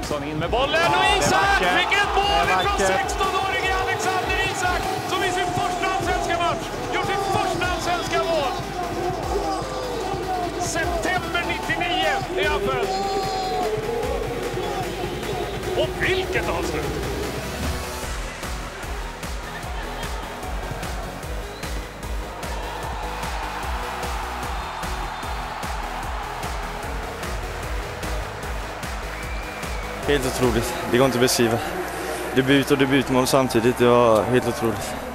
Eriksson in med bollen och Isak fick ett mål från 16-årige Alexander Isak som i sin första allsvenska match gjort sitt första allsvenska mål. September 99 är han född. Och vilket avslut! Helt otroligt. Det går inte att beskriva. Debut och debutmål samtidigt. Det var helt otroligt.